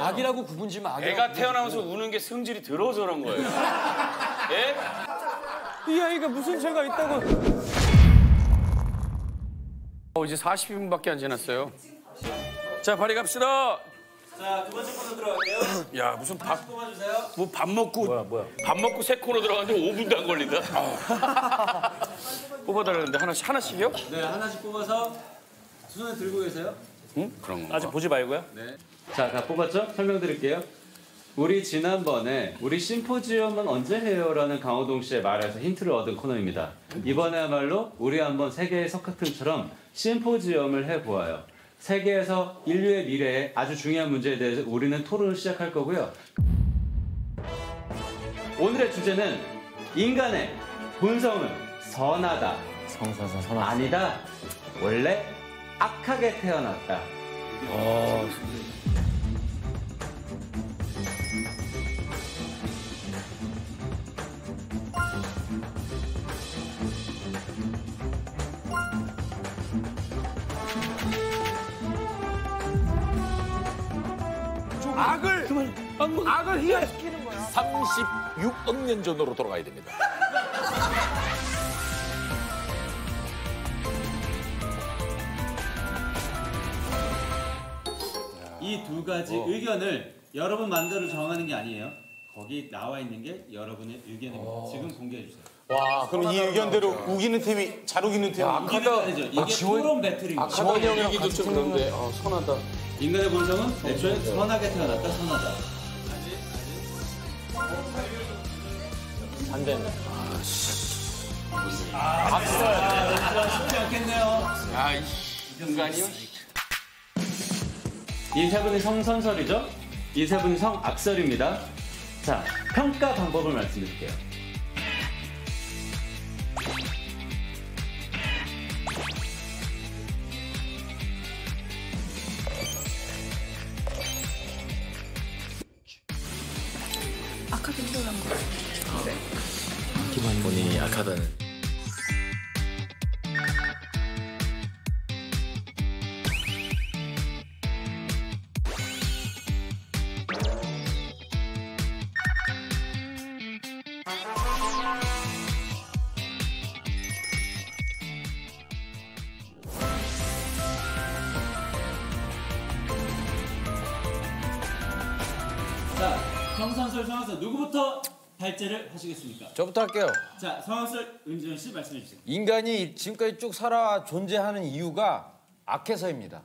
악이라고 구분지면 악이라고. 애가 태어나면서 우는 게 성질이 더러워서 그런 거예요. 예? 이 아이가 무슨 죄가 있다고. 이제 40분밖에 안 지났어요. 자, 발이 갑시다. 자, 두 번째 코너 들어갈게요. 야, 무슨 밥 뽑아주세요. 뭐 밥 먹고 밥 먹고 세 코너 들어가는데 5분도 안 걸린다. 뽑아달라는데 하나씩이요? 네, 하나씩 뽑아서 손에 들고 계세요. 응? 그런 거. 아직 보지 말고요. 네. 자, 다 뽑았죠? 설명드릴게요. 우리 지난번에 우리 심포지엄은 언제 해요? 라는 강호동 씨의 말에서 힌트를 얻은 코너입니다. 이번에야말로 우리 한번 세계의 석학팀처럼 심포지엄을 해보아요. 세계에서 인류의 미래에 아주 중요한 문제에 대해서 우리는 토론을 시작할 거고요. 오늘의 주제는 인간의 본성은 선하다. 성선선 선하. 아니다. 원래 악하게 태어났다. 악을 희화시키는 거야. 36억 년 전으로 돌아가야 됩니다. 이 두 가지 의견을 여러분 마음대로 정하는 게 아니에요. 거기 나와 있는 게 여러분의 의견입니다. 지금 공개해 주세요. 와, 그럼 이 의견대로 우기는 팀이 잘 우기는 팀이 악하다. 이게 토론 배틀입니다. 지원이 형이랑 얘기도 좀 그런데 선하다. 인간의 본성은 애초에 선하게 태어났다. 선하다. 반대는. 쉽지 않겠네요. 야, 인간이요? 이 세 분이 성선설이죠? 이 세 분이 성악설입니다. 자, 평가 방법을 말씀드릴게요. 악하게 태어난 거. 기만 본인이 약하다는. 자, 성선설, 성악설 누구부터 발제를 하시겠습니까? 저부터 할게요. 자, 성악설 은지원 씨 말씀해 주세요. 인간이 지금까지 쭉 살아 존재하는 이유가 악해서입니다.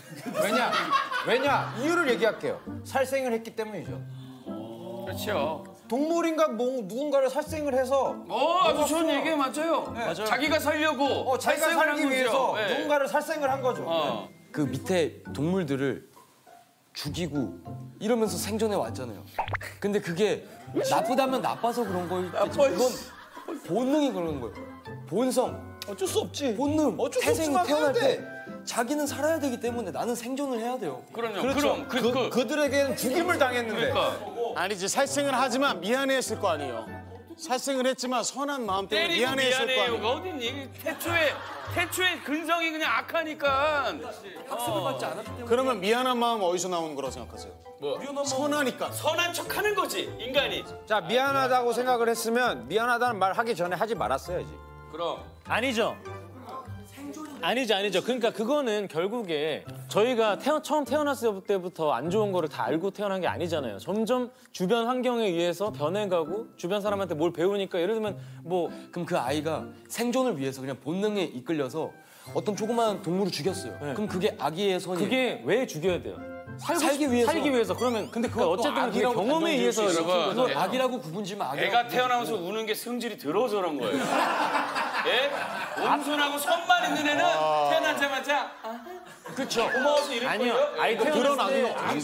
왜냐? 이유를 얘기할게요. 살생을 했기 때문이죠. 그렇죠. 동물인가 뭐 누군가를 살생을 해서 아주 좋은 얘기예요. 맞아요. 맞아요. 자기가 살려고 자기가 살생을 한 살기 위해서 거죠. 네. 누군가를 살생을 한 거죠. 어. 그 밑에 동물들을 죽이고 이러면서 생존해 왔잖아요. 근데 그게 나쁘다면 나빠서 그런 거일 테지. 그건 본능이 그런 거예요. 본성. 어쩔 수 없지. 본능. 어쩔 수 태생이 없지만 태어날 해야 돼. 때 자기는 살아야 되기 때문에 나는 생존을 해야 돼요. 그럼요. 그렇죠. 그럼 그들에게는 죽임을 당했는데. 그러니까 아니지, 살생을 하지만 미안해했을 거 아니에요. 살생을 했지만 선한 마음 때문에 때리고 미안해했을 거 미안해요가 아니에요. 어딨니? 태초에 근성이 그냥 악하니까. 학습을 받지 않았기 때문에. 그러면 미안한 마음 어디서 나오는 거라고 생각하세요? 뭐 선하니까. 선한 척하는 거지 인간이. 자, 미안하다고 생각을 했으면 미안하다는 말 하기 전에 하지 말았어야지. 그럼 아니죠. 아니죠. 그러니까 그거는 결국에 저희가 처음 태어났을 때부터 안 좋은 거를 다 알고 태어난 게 아니잖아요. 점점 주변 환경에 의해서 변해가고 주변 사람한테 뭘 배우니까 예를 들면 뭐 그럼 그 아이가 생존을 위해서 그냥 본능에 이끌려서 어떤 조그마한 동물을 죽였어요. 그럼 그게 악의의 선이에요. 그게 왜 죽여야 돼요? 살기 위해서. 살기 위해서. 그러면 근데 그거 어쨌든 그게 악이라고 경험에 단정 의해서 지을 수 이렇게 있어요. 그걸 악이라고 구분지면 악이라고. 애가 태어나면서 우는 게 성질이 더러워서 그런 거예요. 예? 온순하고 손만 있는 애는 태어나자마자 그렇죠. 고마워서 이럴 아니요. 거예요. 아이 태어났을 때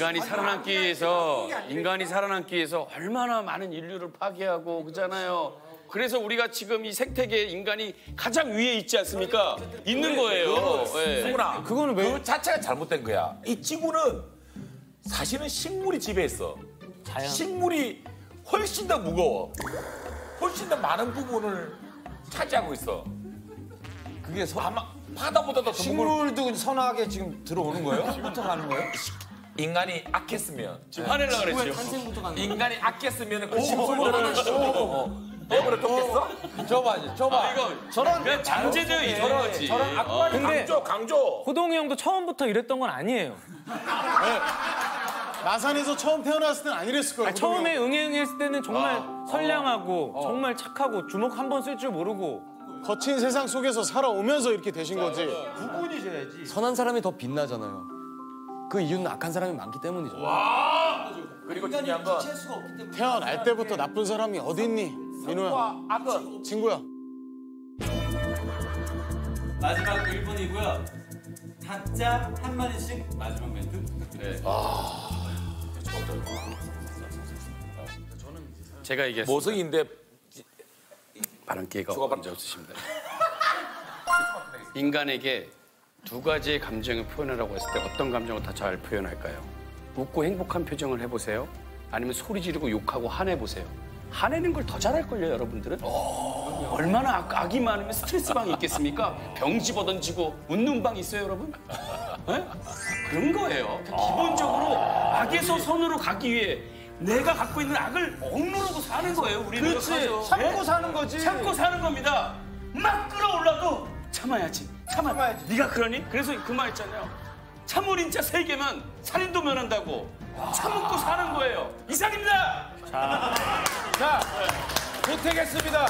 인간이 살아남기 위해서 얼마나 많은 인류를 파괴하고 그잖아요. 그래서 우리가 지금 이 생태계 인간이 가장 위에 있지 않습니까? 있는 거예요. 예. 승훈아, 그거는 왜? 그 자체가 잘못된 거야. 이 지구는 사실은 식물이 지배했어. 식물이 훨씬 더 무거워. 훨씬 더 많은 부분을 차지하고 있어. 그게 아마 바다보다도 더 무거울 식물도 선하게 지금 들어오는 거예요? 흩어가는 거예요? 인간이 악했으면 지금 화내려고 그랬죠. 탄생부터 가는 인간이 악했으면 그 짐승을 하나 내버려 뒀겠어? 줘봐. 이거 저런 그냥 잠재되어 있는 거지. 저런 악마리 근데 강조. 호동이 형도 처음부터 이랬던 건 아니에요. 마산에서 처음 태어났을 땐 안 이랬을 거예요. 처음에 응애응했을 때는 정말 선량하고 정말 착하고 주먹 한 번 쓸 줄 모르고 거친 세상 속에서 살아오면서 이렇게 되신 거지. 선한 사람이 더 빛나잖아요. 그 이유는 악한 사람이 많기 때문이죠. 그리고 중요한 건 태어날 때부터 나쁜 사람이 어딨니? 민호야, 악은 친구야. 마지막 1분이고요. 각자 한마디씩 마지막 멘트. 네. 제가 얘기했습니다. 모성인데 발언 기회가 언제 없으십니다. 인간에게 두 가지의 감정을 표현하라고 했을 때 어떤 감정을 더 잘 표현할까요? 웃고 행복한 표정을 해보세요. 아니면 소리 지르고 욕하고 화내보세요. 화내는 걸 더 잘할걸요, 여러분들은? 얼마나 악이 많으면 스트레스 방이 있겠습니까? 병 집어던지고 웃는 방 있어요, 여러분? 네? 그런 거예요. 기본적으로 악에서 선으로 가기 위해 내가 갖고 있는 악을 억누르고 사는 거예요, 우리는. 그렇지. 참고 사는 거지. 참고 사는 겁니다. 막 끌어올라도 참아야지. 참아야지. 네가 그러니? 그래서 그 말 있잖아요. 참을인 자 3개만 살인도 면한다고. 참고 사는 거예요. 이상입니다. 자, 보태겠습니다.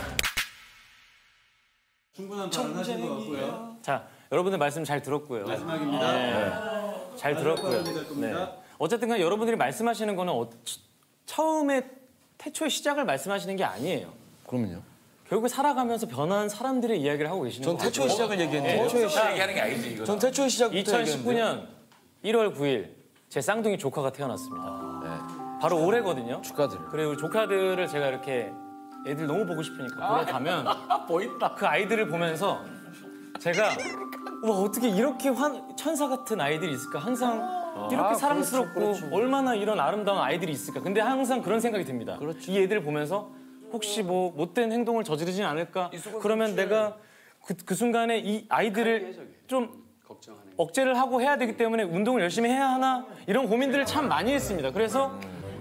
충분한 발언 하신 것 같고요. 자, 여러분들 말씀 잘 들었고요. 마지막입니다. 네. 잘 들었고요. 네. 어쨌든 간 여러분들이 말씀하시는 거는 처음에 태초의 시작을 말씀하시는 게 아니에요. 그럼요. 결국 살아가면서 변한 사람들의 이야기를 하고 계시는 전 거예요. 태초의 시작을 얘기했는데. 태초의 시작 얘기하는 게 아니지 이거. 전 태초의 시작부터 얘기했는데. 2019년 1월 9일 제 쌍둥이 조카가 태어났습니다. 바로 올해거든요. 축하드려요. 그리고 조카들을 제가 이렇게 애들 너무 보고 싶으니까 보러 가면 보인다. 그 아이들을 보면서 제가 와 어떻게 이렇게 천사 같은 아이들이 있을까? 항상 이렇게 사랑스럽고 얼마나 이런 아름다운 아이들이 있을까? 근데 항상 그런 생각이 듭니다. 이 애들을 보면서 혹시 뭐 못된 행동을 저지르진 않을까? 그러면 내가 그 순간에 이 아이들을 좀 억제를 하고 해야 되기 때문에 운동을 열심히 해야 하나? 이런 고민들을 참 많이 했습니다. 그래서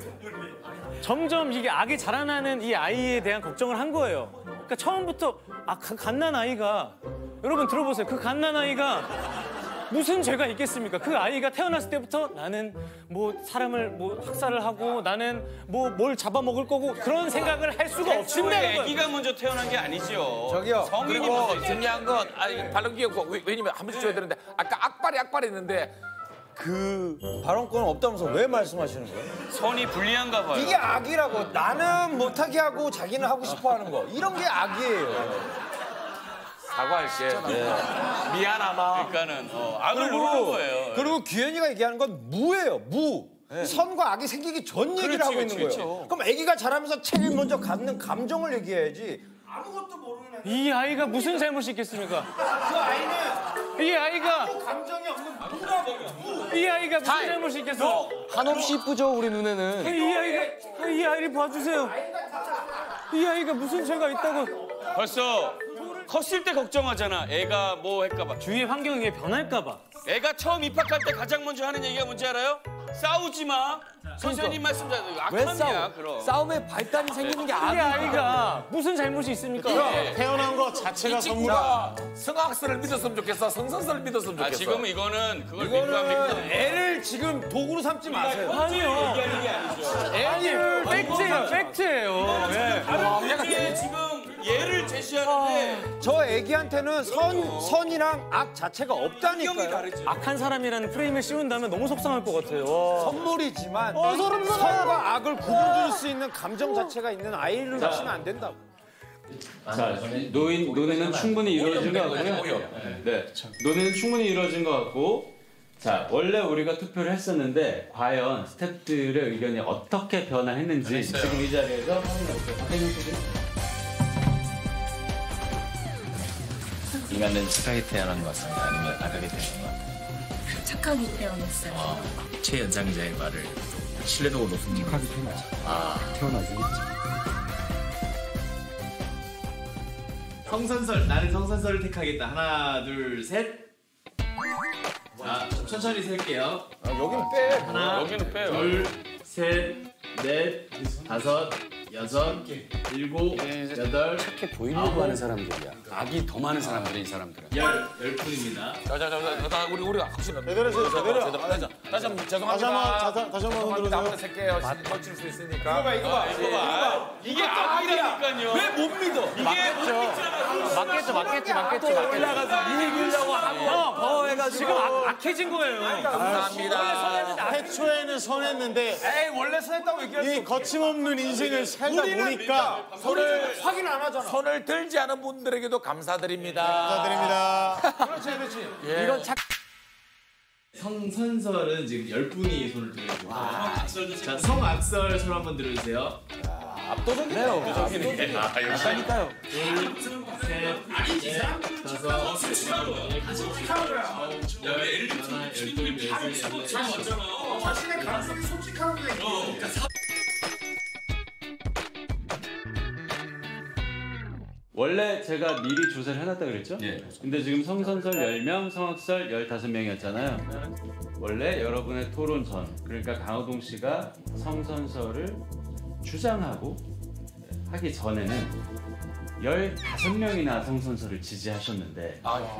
점점 이게 악이 자라나는 이 아이에 대한 걱정을 한 거예요. 그러니까 처음부터 그 갓난 아이가 여러분 들어보세요. 그 갓난 아이가 무슨 죄가 있겠습니까? 그 아이가 태어났을 때부터 나는 뭐 사람을 뭐 학살을 하고 나는 뭐 뭘 잡아먹을 거고 그런 생각을 할 수가 없습니다. 애기가 먼저 태어난 게 아니죠. 저기요. 성인이 그리고 먼저 있죠. 중요한 건 발언 기회 없고 왜냐면 한 번씩 줘야 되는데 아까 악발이 했는데 그 발언권 없다면서 왜 말씀하시는 거예요? 선이 불리한가 봐요. 이게 악이라고. 나는 못하게 하고 자기는 하고 싶어 하는 거. 이런 게 악이에요. 사과할게. 미안하마. 그러니까는 악을 모르는 거예요. 그리고 규현이가 얘기하는 건 무예요. 무. 선과 악이 생기기 전 얘기를 그렇지, 하고 있는 그렇지, 거예요. 그럼 아기가 자라면서 제일 먼저 갖는 감정을 얘기해야지. 이 아이가 무슨 잘못이 있겠습니까? 그 아이는 이 아이가 감정이 없는 무라고. 이 아이가 무슨 잘못이 있겠어? 한없이 이쁘죠 우리 눈에는. 이 아이를 봐주세요. 이 아이가 무슨 죄가 있다고? 벌써 컸을 때 걱정하잖아. 애가 뭐 할까 봐. 주위 환경이 변할까 봐. 애가 처음 입학할 때 가장 먼저 하는 얘기가 뭔지 알아요? 싸우지 마. 선생님 말씀 잘 왜 악함이야, 싸워? 그럼. 싸움에 발단이 생기는 게 이 악이야. 아이가 무슨 잘못이 있습니까? 태어난 거 자체가 이 친구가 성악설을 믿었으면 좋겠어. 성선설을 믿었으면 좋겠어. 지금 이거는 그걸 이거는 민감합니까? 애를 지금 도구로 삼지 마세요. 아니요. 애를 팩트예요, 팩트예요. 예. 이게 지금 얘를 제시하는데 저 애기한테는 선이랑 악 자체가 환경이 없다니까요. 다르지. 악한 사람이라는 프레임을 씌운다면 너무 속상할 것 같아요. 와. 선물이지만 선과 악을 구분줄 수 있는 감정 자체가 있는 아이를 낳으시면 안 된다고. 자, 논의는 충분히 이루어진 것 같고요. 네, 논의는 충분히 이루어진 것 같고, 자, 원래 우리가 투표를 했었는데 과연 스태프들의 의견이 어떻게 변화했는지 지금 이 자리에서 확인해볼게요. 인간은 착하게 태어난 것 같습니다. 아니면 악하게 태어난 것 같아요. 착하게 태어났어요. 최연장자의 말을 신뢰도가 높습니다. 착하게 태어나죠. 성선설, 나는 성선설을 택하겠다. 하나, 둘, 셋. 자, 좀 천천히 셀게요. 여긴 빼. 하나, 여기는 빼요. 둘, 셋, 넷, 다섯, 여섯, 일곱, 여덟, 착해 보이려고 하는 사람들이야. 악이 더 많은 사람들이 이 사람들은. 열 분입니다. 자, 우리 확실히. 제대로 해주세요, 제대로. 다시 한번 다시 죄송합니다. 한번 다시 한번 흔들어주세요. 한번 셀게요. 걸칠 수 있으니까. 이거 봐. 이게 악이라니까요. 왜 못 믿어? 맞겠죠. 올라가서 이 얘기려고 하고 더 해가지고 지금 악해진 거예요. 감사합니다. 태초에는 선했는데 에이 원래 선했다고 얘기했어. 이 거침없는 인생을 살다 보니까 손을 확인 안 하잖아. 손을 들지 않은 분들에게도 감사드립니다. 감사드립니다. 그렇지. 이런 성선설은 지금 10분이 손을 들어주고. 자, 성악설 손 한번 들어주세요. 압도적이네요. 그러니까요. 둘, 셋, 넷, 다섯, 열, 하나, 열둘, 열셋, 자신의 감성이 솔직한 게 원래 제가 미리 조사를 해놨다 그랬죠? 근데 지금 성선설 10명, 성악설 15명이었잖아요. 원래 여러분의 토론 전, 그러니까 강호동 씨가 성선설을 주장하고 하기 전에는 15명이나 성선설을 지지하셨는데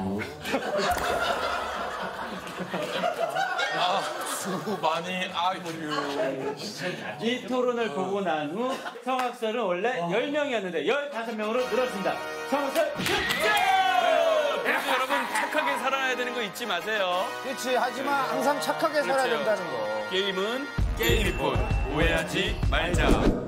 수고 많이 아이고. 이 토론을 보고 난 후 성악설은 원래 10명이었는데 15명으로 늘었습니다. 성악설 그래서 여러분 착하게 살아야 되는 거 잊지 마세요. 그렇지. 하지만 항상 착하게 살아야 된다는 거. 게임은 게임일 뿐 오해하지 말자.